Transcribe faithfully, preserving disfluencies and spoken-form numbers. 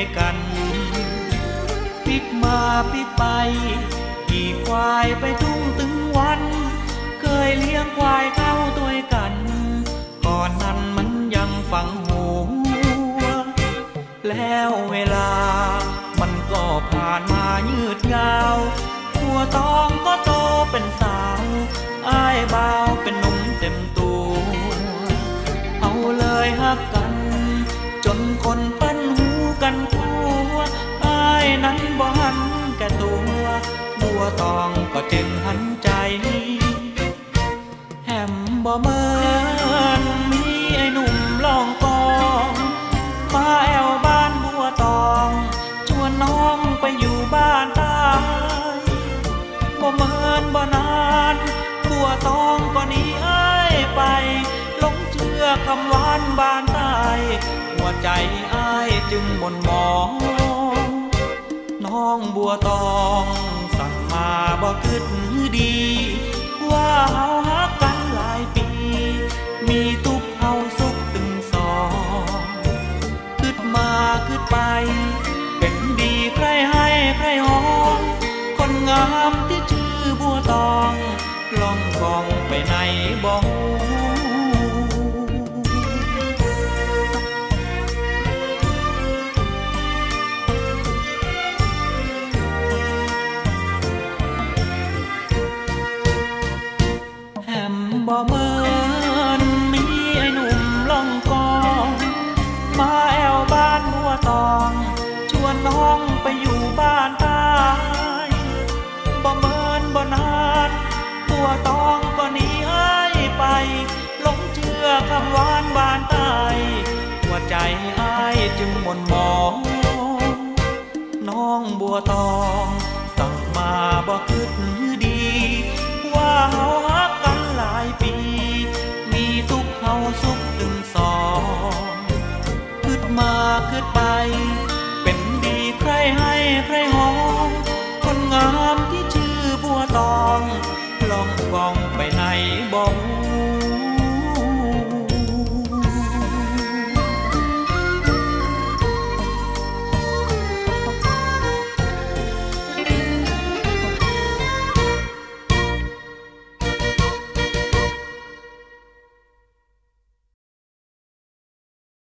กันปิดมาปิดไปขี่ควายไปทุ่งตึงวันเคยเลี้ยงควายเข้าด้วยกันก่อนนั้นมันยังฝังหัวแล้วเวลามันก็ผ่านมายืดยาวหัวตองก็โตเป็นสาวอ้ายบ่าวเป็นหนุ่มเต็มตัวเอาเลยฮักกันจนคนเปิ้นหูกันทั่วอ้ายนั้นบ่หันแก่ตัวบัวตองก็จึงหันใจแหมบ่เหมือนมีไอ้หนุ่มลองกองมาแอวบ้านบัวตองชวนน้องไปอยู่บ้านใต้บ่เหมือนบ่นานบัวตองก็หนีอ้ายไปหลงเชื่อคำหวานบ้านใต้หัวใจอ้ายจึงหม่นหมองน้องบัวตองสั่งมาบ่คิดดีว่าเฮาฮักกันหลายปีมีทุกเฮาสุขตึงสองคิดมาคิดไปเป็นดีใครให้ใครหองคนงามที่ชื่อบัวตองล่องกองไปไหนบ่ฮู้บ่เหมือนมีไอ้หนุ่มล่องกองมาแอวบ้านบัวตองชวนน้องไปอยู่บ้านใต้บ่เหมือนบ่นานบัวตองก็หนีอ้ายไปหลงเชื่อคำหวานบ้านใต้หัวใจอ้ายจึงหม่นหมองน้องบัวตอง